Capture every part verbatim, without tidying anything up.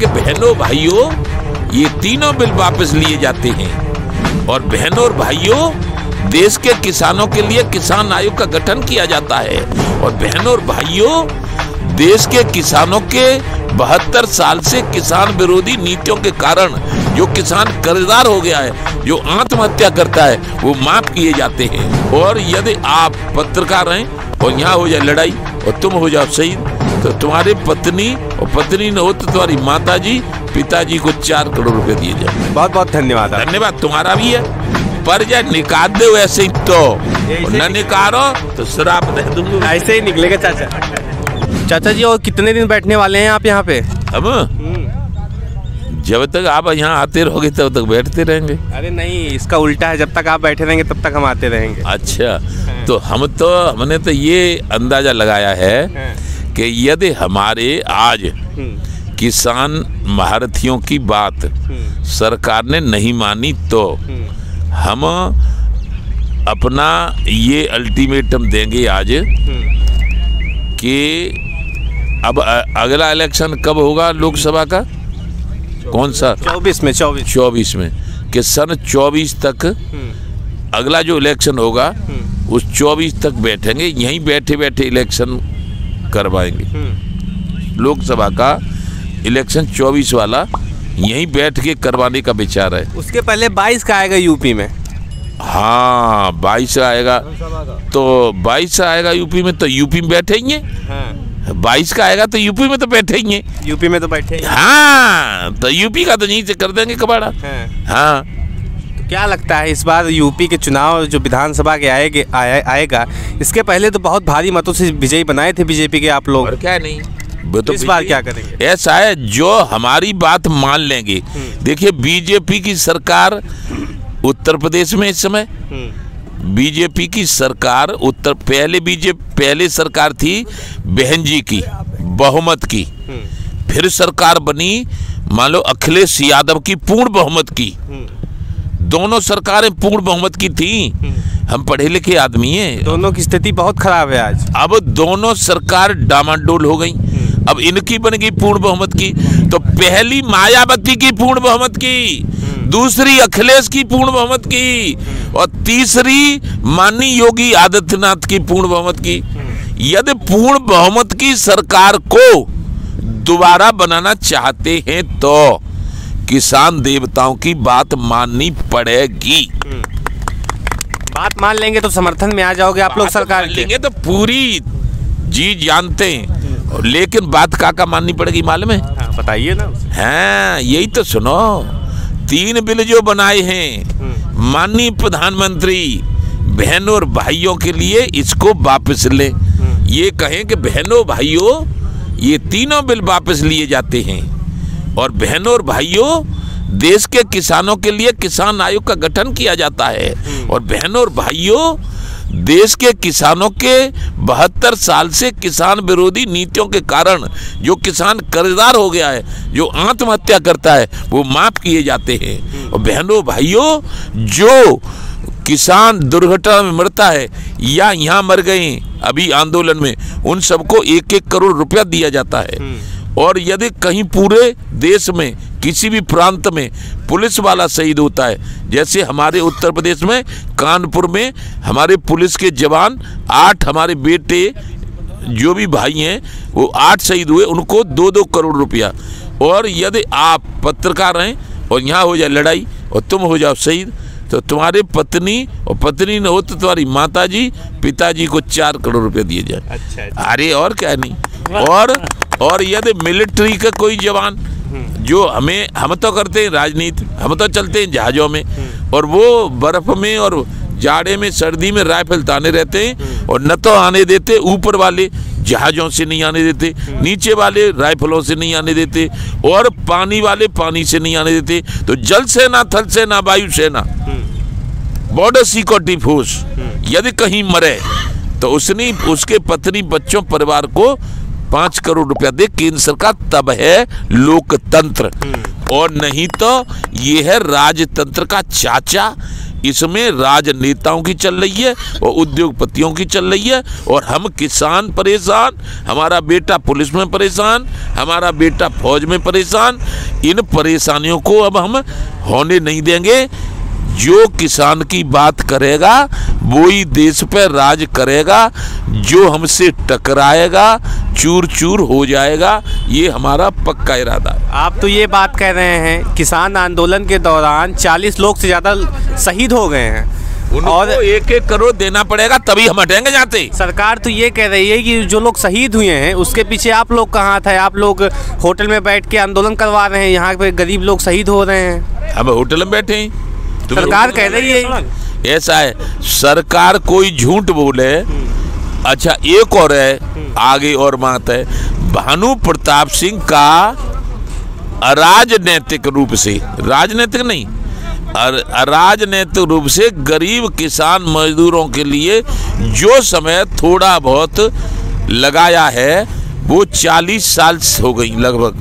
कि बहनों भाइयों ये तीनों बिल वापस लिए जाते हैं और बहनों और भाइयों देश के किसानों के लिए किसान आयोग का गठन किया जाता है और बहनों और भाइयों देश के किसानों के बहत्तर साल से किसान विरोधी नीतियों के कारण जो किसान कर्जदार हो गया है, जो आत्महत्या करता है, वो माफ किए जाते हैं। और यदि आप पत्रकार हैं और यहाँ हो जाए लड़ाई और तुम हो जाओ शहीद, तो तुम्हारी पत्नी और पत्नी न हो तो तुम्हारी माताजी पिताजी को चार करोड़ रुपए दिए जाए। बहुत बहुत धन्यवाद। धन्यवाद तुम्हारा भी है, पर जब निकाल दो ऐसे ही तो न निकालो तो शराब दे दूंगा। ऐसे ही निकलेगा चाचा। चाचा जी और कितने दिन बैठने वाले हैं आप यहाँ पे? अब जब तक आप यहाँ आते रहोगे तब तक बैठते रहेंगे। अरे नहीं, इसका उल्टा है, जब तक आप बैठे रहेंगे तब तक हम आते रहेंगे। अच्छा, तो हम तो हमने तो ये अंदाजा लगाया है कि यदि हमारे आज किसान महारथियों की बात सरकार ने नहीं मानी तो हम अपना ये अल्टीमेटम देंगे आज कि अब अगला इलेक्शन कब होगा लोकसभा का? कौन सा? चौबीस में। चौबीस चौबीस में कि सन चौबीस तक अगला जो इलेक्शन होगा उस चौबीस तक बैठेंगे, यहीं बैठे बैठे इलेक्शन करवाएंगे। लोकसभा का इलेक्शन चौबीस वाला यहीं बैठ के करवाने का विचार है। उसके पहले बाईस का आएगा यूपी में। हाँ, बाईस आएगा तो बाईस आएगा यूपी में, तो यूपी में बैठेंगे। हाँ। बाईस का आएगा तो यूपी में तो बैठेंगे। यूपी में तो बैठेंगे। हाँ, तो यूपी का तो यहीं से कर देंगे कबाड़ा। हाँ, हाँ। तो क्या लगता है इस बार यूपी के चुनाव जो विधानसभा के आएगे आए, आएगा इसके पहले तो बहुत भारी मतों से विजयी बनाए थे बीजेपी के आप लोग, और क्या नहीं, तो इस बार क्या करेंगे? ऐसा है जो हमारी बात मान लेंगे। देखिए बीजेपी की सरकार उत्तर प्रदेश में इस समय, बीजेपी की सरकार उत्तर पहले बीजेपी पहले सरकार थी बहन जी की बहुमत की, फिर सरकार बनी मान लो अखिलेश यादव की पूर्ण बहुमत की। दोनों सरकारें पूर्ण बहुमत की थी। हम पढ़े लिखे आदमी हैं। दोनों की स्थिति बहुत खराब है आज। अब दोनों सरकार डामाडोल हो गई। अब इनकी बन गई पूर्ण बहुमत की, तो पहली मायावती की पूर्ण बहुमत की, दूसरी अखिलेश की पूर्ण बहुमत की और तीसरी माननीय योगी आदित्यनाथ की पूर्ण बहुमत की। यदि पूर्ण बहुमत की सरकार को दोबारा बनाना चाहते हैं तो किसान देवताओं की बात माननी पड़ेगी। बात मान लेंगे तो समर्थन में आ जाओगे आप लोग सरकार के? लेंगे तो पूरी जी जानते हैं, लेकिन बात काका माननी पड़ेगी मालूम है? हाँ, बताइए ना। हाँ, यही तो सुनो, तीन बिल जो बनाए हैं माननीय प्रधानमंत्री बहनों और भाइयों के लिए, इसको वापस ले। ये कहें कि बहनों भाइयों ये तीनों बिल वापस लिए जाते हैं और बहनों और भाइयों देश के किसानों के लिए किसान आयोग का गठन किया जाता है और बहनों और भाइयों देश के किसानों के बहत्तर साल से किसान विरोधी नीतियों के कारण जो किसान कर्जदार हो गया है, जो आत्महत्या करता है, वो माफ किए जाते हैं। और बहनों भाइयों जो किसान दुर्घटना में मरता है या यहाँ मर गए अभी आंदोलन में, उन सबको एक एक करोड़ रुपया दिया जाता है। और यदि कहीं पूरे देश में किसी भी प्रांत में पुलिस वाला शहीद होता है, जैसे हमारे उत्तर प्रदेश में कानपुर में हमारे पुलिस के जवान आठ हमारे बेटे जो भी भाई हैं वो आठ शहीद हुए, उनको दो दो करोड़ रुपया। और यदि आप पत्रकार हैं और यहाँ हो जाए लड़ाई और तुम हो जाओ शहीद, तो तुम्हारे पत्नी और पत्नी न हो तो तुम्हारी माताजी पिताजी को चार करोड़ रुपए दिए जाए। अच्छा। अरे और क्या नहीं। और और यदि मिलिट्री का कोई जवान जो हमें हम तो करते हैं राजनीति, हम तो चलते हैं जहाज़ों में और वो बर्फ में और जाड़े में सर्दी में राइफल ताने रहते हैं और न तो आने देते, ऊपर वाले जहाज़ों से नहीं आने देते, नीचे वाले राइफलों से नहीं आने देते और पानी वाले पानी से नहीं आने देते। तो जल सेना, थल सेना, वायु सेना, बॉर्डर सिक्योरिटी फोर्स यदि कहीं मरे तो उसने उसके पत्नी बच्चों परिवार को पांच करोड़ रुपया दे केंद्र सरकार, तब है लोकतंत्र। और नहीं तो ये है राजतंत्र का चाचा इसमें राजनेताओं की चल रही है और उद्योगपतियों की चल रही है, और हम किसान परेशान, हमारा बेटा पुलिस में परेशान, हमारा बेटा फौज में परेशान। इन परेशानियों को अब हम होने नहीं देंगे। जो किसान की बात करेगा वो ही देश पर राज करेगा, जो हमसे टकराएगा चूर चूर हो जाएगा, ये हमारा पक्का इरादा है। आप तो ये बात कह रहे हैं किसान आंदोलन के दौरान चालीस लोग से ज़्यादा शहीद हो गए हैं, और एक एक करोड़ देना पड़ेगा तभी हम हटेंगे जाते। सरकार तो ये कह रही है कि जो लोग शहीद हुए हैं उसके पीछे आप लोग कहाँ थे? आप लोग होटल में बैठ के आंदोलन करवा रहे हैं, यहाँ पे गरीब लोग शहीद हो रहे हैं। हम होटल में बैठे हैं, सरकार कह रही है ऐसा है। सरकार कोई झूठ बोले। अच्छा एक और है, आगे और बात है, भानु प्रताप सिंह का राजनीतिक रूप से, राजनीतिक नहीं राजनीतिक रूप से गरीब किसान मजदूरों के लिए जो समय थोड़ा बहुत लगाया है वो चालीस साल हो गई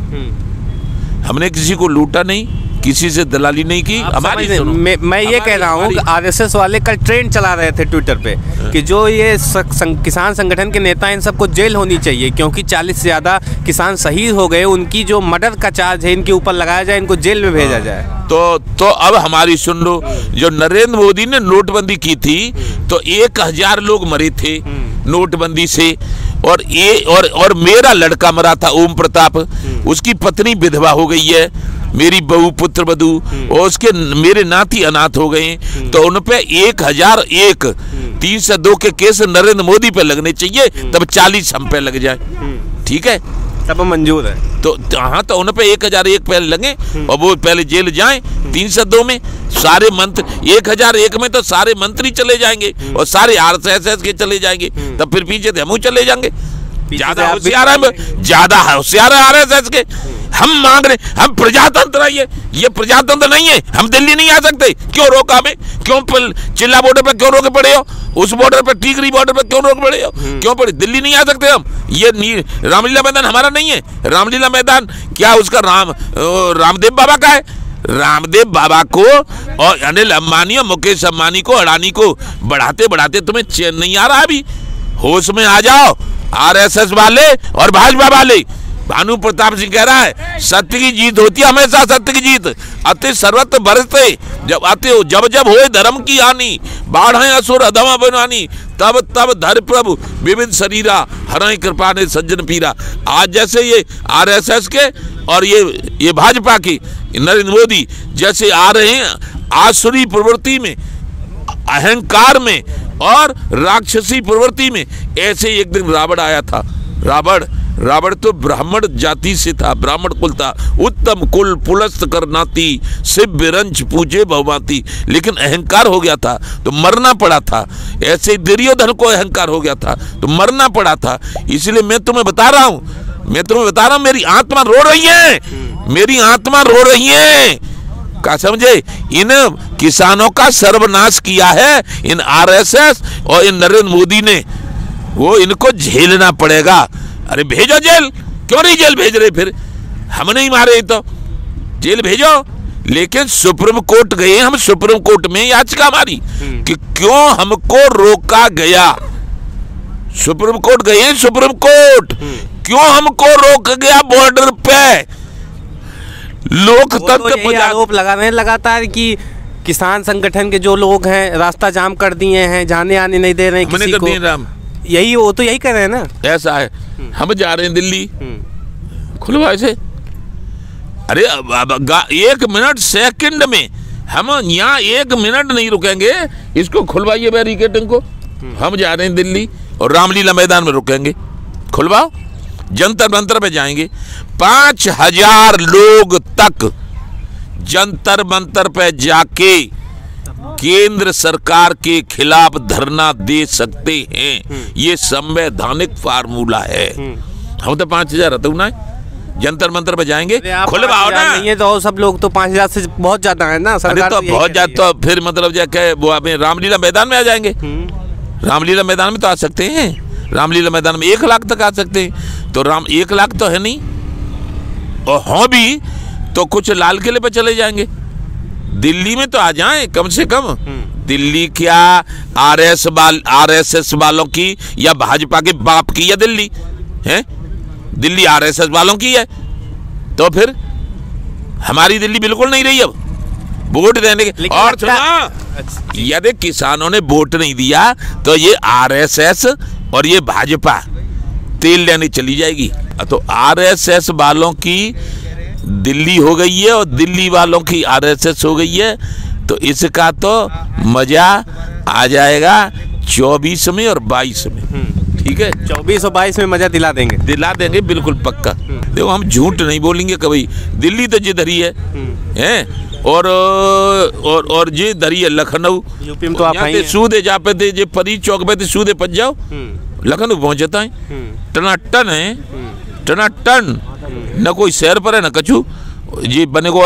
लगभग। हमने किसी को लूटा नहीं, किसी से दलाली नहीं की। हमारी मैं, मैं ये कह रहा हूँ कि आरएसएस वाले कल ट्रेंड चला रहे थे ट्विटर पे कि जो ये सं, किसान संगठन के नेता इन सबको जेल होनी चाहिए, क्योंकि चालीस से ज़्यादा किसान शहीद हो गए, उनकी जो मर्डर का चार्ज है इनके ऊपर लगाया जाए, इनको जेल में भेजा जाए। तो तो अब हमारी सुन लो, जो नरेंद्र मोदी ने नोटबंदी की थी तो एक हजार लोग मरे थे नोटबंदी से, और ये और और मेरा लड़का मरा था ओम प्रताप, उसकी पत्नी विधवा हो गई है, मेरी बहू पुत्र वधू, और उसके मेरे नाती अनाथ हो गए। तो उन पे एक हजार एक तीन सौ दो के केस नरेंद्र मोदी पे लगने चाहिए, तब चालीस हम पे लग जाए, ठीक है, तब मंजूर है। तो हाँ, तो उन पे एक हजार एक पहले लगे और वो पहले जेल जाएं। तीन सौ दो में सारे मंत्री, एक हजार एक में तो सारे मंत्री चले जाएंगे और सारे आरएसएस के चले जाएंगे, तब फिर पीछे हम चले जाएंगे। ज्यादा होशियार है, ज्यादा होशियार है आरएसएस के। हम मांग रहे, हम प्रजातंत्र है, ये ये प्रजातंत्र नहीं है। हम दिल्ली नहीं आ सकते, क्यों रोका हमें? क्यों चिल्ला बॉर्डर पे क्यों रोके पड़े हो? उस बॉर्डर पे, टीकरी बॉर्डर पे क्यों रोक पड़े हो? क्यों पड़े? दिल्ली नहीं आ सकते हम। ये रामलीला मैदान हमारा नहीं है। रामलीला मैदान क्या उसका राम रामदेव बाबा का है? रामदेव बाबा को और अनिल अंबानी और मुकेश अंबानी को, अडानी को बढ़ाते बढ़ाते तुम्हें चैन नहीं आ रहा। अभी होश में आ जाओ आरएसएस वाले और भाजपा वाले। भानु प्रताप सिंह कह रहा है सत्य की जीत होती है, हमेशा सत्य की जीत। अति सर्वत्र बरसते जब अति जब जब होए धर्म की हानि, बाढ़ असुर अधमा बनानी, तब तब धर प्रभु विविध शरीरा, हरय कृपा ने सज्जन पीरा। आज जैसे ये आरएसएस के और ये ये भाजपा की नरेंद्र मोदी जैसे आ रहे हैं आसुरी प्रवृत्ति में, अहंकार में और राक्षसी प्रवृत्ति में, ऐसे एक दिन रावण आया था। रावण रावण तो ब्राह्मण जाति से था, ब्राह्मण कुल था, उत्तम कुल पुलस्त करनाती, शिव बिरंच पूजे भवमाती, लेकिन अहंकार हो गया था तो मरना पड़ा था। ऐसे दुर्योधन को अहंकार हो गया था तो मरना पड़ा था। इसलिए मैं तुम्हें बता रहा हूं, मैं तुम्हें बता रहा हूं, मेरी आत्मा रो रही है, मेरी आत्मा रो रही है। क्या समझे? इन किसानों का सर्वनाश किया है इन आरएसएस और इन नरेंद्र मोदी ने, वो इनको झेलना पड़ेगा। अरे भेजो जेल, क्यों नहीं जेल भेज रहे? फिर हम नहीं मारे तो जेल भेजो। लेकिन सुप्रीम कोर्ट गए हम, सुप्रीम कोर्ट में याचिका मारी कि क्यों हमको रोका गया। सुप्रीम कोर्ट गए, सुप्रीम कोर्ट क्यों हमको रोक गया बॉर्डर पे? लोकतंत्र तो आरोप लगा रहे हैं लगातार कि किसान संगठन के जो लोग हैं रास्ता जाम कर दिए हैं, जाने आने नहीं दे रहे हैं किसी को। राम यही वो तो यही कर रहे हैं ना। ऐसा है, हम जा रहे हैं दिल्ली, खुलवा से। अरे एक मिनट सेकंड में हम यहाँ एक मिनट नहीं रुकेंगे, इसको खुलवाइए बैरिकेडिंग को। हम जा रहे हैं दिल्ली और रामलीला मैदान में रुकेंगे, खुलवाओ। जंतर मंतर पे जाएंगे, पांच हजार लोग तक जंतर मंतर पे जाके केंद्र सरकार के खिलाफ धरना दे सकते हैं। ये संवैधानिक फार्मूला है। हम तो पांच हजार रहते ना, जंतर मंतर पे जाएंगे, खुलवाओ ना। नहीं है तो सब लोग तो पांच हजार से बहुत ज्यादा है ना। सरकार तो बहुत ज्यादा, तो फिर मतलब जाके वो आप रामलीला मैदान में आ जाएंगे। रामलीला मैदान में तो आ सकते हैं, रामलीला मैदान में एक लाख तक आ सकते हैं। तो राम एक लाख तो है नहीं, और हों भी तो कुछ लाल किले पे चले जाएंगे। दिल्ली में तो आ जाएं कम से कम, दिल्ली क्या आरएस वाल आरएसएस वालों की या भाजपा के बाप की, या दिल्ली है? दिल्ली आरएसएस वालों की है, तो फिर हमारी दिल्ली बिल्कुल नहीं रही अब वोट देने के। और सुना, यदि किसानों ने वोट नहीं दिया तो ये आरएसएस और ये भाजपा तेल लेने चली जाएगी। तो आरएसएस वालों की दिल्ली हो गई है और दिल्ली वालों की आरएसएस हो गई है, तो इसका तो मजा आ जाएगा चौबीस में और बाईस में। ठीक है, चौबीस और बाईस में मजा दिला देंगे, दिला देंगे बिल्कुल पक्का। देखो हम झूठ नहीं बोलेंगे कभी, दिल्ली तो जिधर ही है, हैं? और और और जे दरी है लखनऊ, यूपी में तो आप यहाँ सूदे जा पे थे, जे परी चौक पे थे सूदे पच जाओ, लखनऊ पहुंचता है, टनाटन है, टनाटन, न कोई शहर पर है न कछु, जी बने को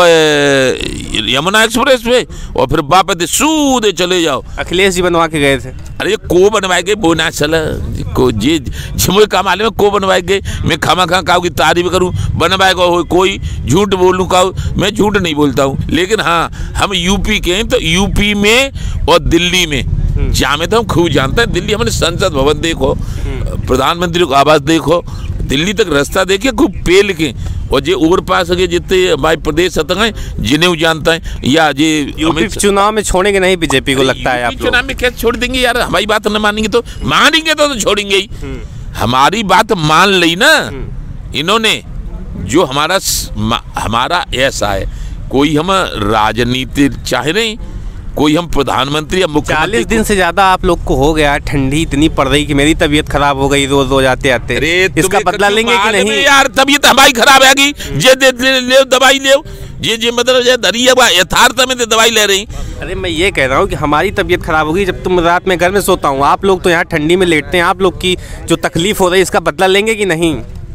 यमुना एक्सप्रेस पे, और फिर वापस सूदे चले जाओ। अखिलेश जी बनवा के गए थे। अरे को बनवाए गए वो ना चला को जी मुझे काम आले में को बनवाए गए, मैं खामा खा काऊ की तारीफ करूं, बनवाए को कोई झूठ बोलूं काऊ, मैं झूठ नहीं बोलता हूं। लेकिन हाँ, हम यूपी के हैं तो यूपी में और दिल्ली में जामे तो हम खूब जानते हैं। दिल्ली हमने संसद भवन देखो, प्रधानमंत्री को आवास देखो, दिल्ली तक रास्ता देखिए खूब पेल के, और जे और पास के जितने हमारे प्रदेश हैं जिन्हें जानता है, या जे यूपी चुनाव में छोड़ेंगे नहीं बीजेपी को लगता है? आप चुनाव में कैसे छोड़ देंगे यार? हमारी बात न मानेंगे तो मानेंगे तो, तो छोड़ेंगे ही। हमारी बात मान ली ना इन्होंने, जो हमारा हमारा ऐसा है, कोई हम राजनीति चाहे नहीं, कोई हम प्रधानमंत्री या मुख्यमंत्री। चालीस दिन से ज्यादा आप लोग को हो गया, ठंडी इतनी पड़ रही कि मेरी तबीयत खराब हो गई रोज रोज आते आते। इसका बदला लेंगे कि नहीं? यार तबीयत हमारी खराब आएगी, जे दे ले, ले दवाई ले, ये जे मतलब दरिया यथार्थ में दवाई ले रही। अरे मैं ये कह रहा हूँ कि हमारी तबीयत खराब होगी जब तुम रात में घर में सोता हूँ, आप लोग तो यहाँ ठंडी में लेटते हैं। आप लोग की जो तकलीफ हो रही है इसका बदला लेंगे कि नहीं?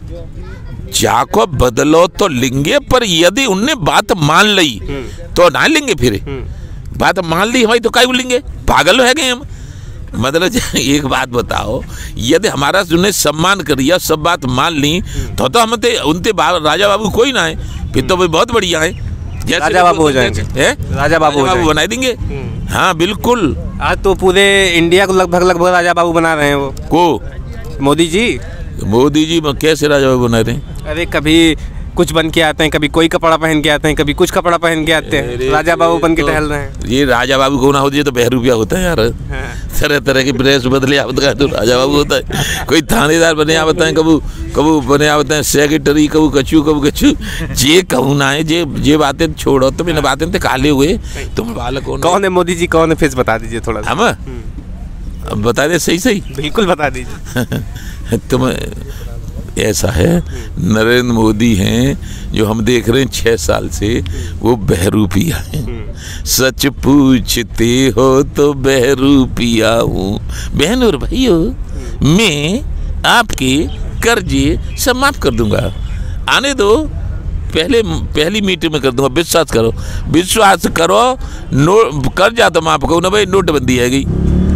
जाको बदलो तो लेंगे, पर यदि उनने बात मान ली तो ना लेंगे। फिर बात मान ली हमारी तो काय बोलेंगे, पागल है गए हम? मतलब एक बात बताओ, यदि हमारा उन्हें सम्मान करिए, सब बात मान ली तो तो हम ते उनते राजा बाबू कोई ना है, फिर तो भाई बहुत बढ़िया है, राजा बाबू हो जाएंगे, राजा बाबू बना देंगे। हाँ बिल्कुल, आज तो पूरे इंडिया को लगभग लगभग राजा बाबू बना रहे हैं। वो को मोदी जी मोदी जी कैसे राजा बाबू बना रहे हैं? अरे कभी कुछ बन के आते हैं, कभी कोई कपड़ा पहन के आते हैं, कभी कुछ कपड़ा पहन के आते हैं, राजा बाबू बन के टहल रहे हैं। ये राजा बाबू को ना हो जाए तो बहरूपिया होता है यार। हाँ। तरह तरह की ड्रेस बदले आवता है तो राजा बाबू होता है। कोई थानेदार बने आवता है, कबू कबू बने आवता है सेक्रेटरी, कबू कचू कबू कचू, जे कहूँ ना है, जे जे बातें छोड़ो, तुम इन बातें तो काले हुए तुम बालक हो। कौन है मोदी जी, कौन है? फेस बता दीजिए थोड़ा। हम अब बता दे, सही सही बिल्कुल बता दीजिए। तुम ऐसा है, नरेंद्र मोदी हैं जो हम देख रहे हैं छह साल से, वो बहरूपिया हैं। सच पूछते हो तो बहरूपिया हूँ। बहन और भाइयों, मैं आपके कर्जे सब माफ कर दूंगा, आने दो, पहले पहली मीटिंग में कर दूंगा, विश्वास करो, विश्वास करो। नो कर्जा तो माफ करो ना भाई, नोटबंदी है गई,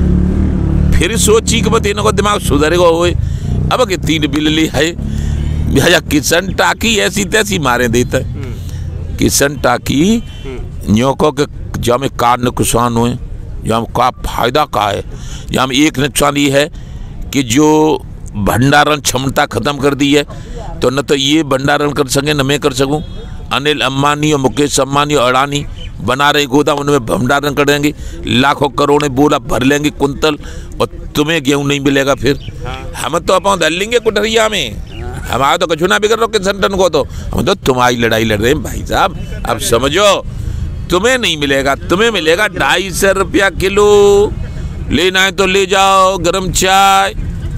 फिर सोची कि बता इनको दिमाग सुधरेगा हुए। अब के तीन बिल ले है भैया, किशन टाकी ऐसी तैसी मारे देता है। किशन टाकी न्योको के जहाँ में कार नुकसान हुए, यहाँ का फायदा का है, यहाँ में एक नुकसान ये है कि जो भंडारण क्षमता खत्म कर दी है, तो न तो ये भंडारण कर सके न मैं कर सकूं। अनिल अंबानी और मुकेश अंबानी और अडानी बना रहे गोदाम, उनमें भंडारण कर देंगे, लाखों करोड़ों बोला भर लेंगे कुंतल, और तुम्हें गेहूं नहीं मिलेगा। फिर हम तो अपन धर लेंगे कुटरिया में, हमारा तो कछु ना बिगड़ रहा किसान टन को, तो हम तो तुम्हारी लड़ाई लड़ रहे हैं भाई साहब। अब समझो, तुम्हें नहीं मिलेगा, तुम्हें मिलेगा ढाई सौ रुपया किलो, लेना है तो ले जाओ गरम चाय।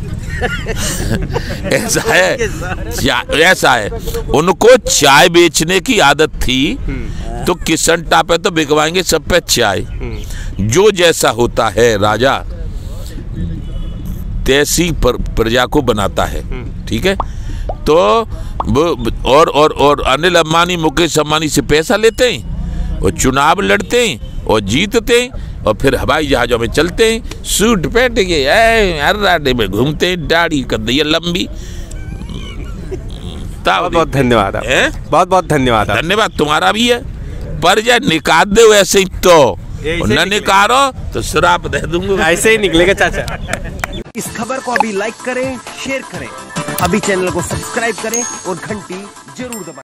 ऐसा है, ऐसा है। उनको चाय बेचने की आदत थी, तो किशन टापे तो बिकवाएंगे सब पे चाय। जो जैसा होता है राजा, तैसी प्रजा को बनाता है, ठीक है। तो और और और अनिल अंबानी मुकेश अंबानी से पैसा लेते हैं और चुनाव लड़ते हैं और जीतते हैं, और फिर हवाई जहाज़ों में चलते हैं, सूट पहन के हर राडे में घूमते हैं, दाढ़ी कर दी लंबी। बहुत बहुत धन्यवाद, बहुत बहुत धन्यवाद। धन्यवाद तुम्हारा भी है, पर जब निकाल दे वैसे ही तो न निकारो तो श्राप दे दूंगा। ऐसे ही निकलेगा चाचा। इस खबर को अभी लाइक करें, शेयर करें, अभी चैनल को सब्सक्राइब करें और घंटी जरूर दबाएं।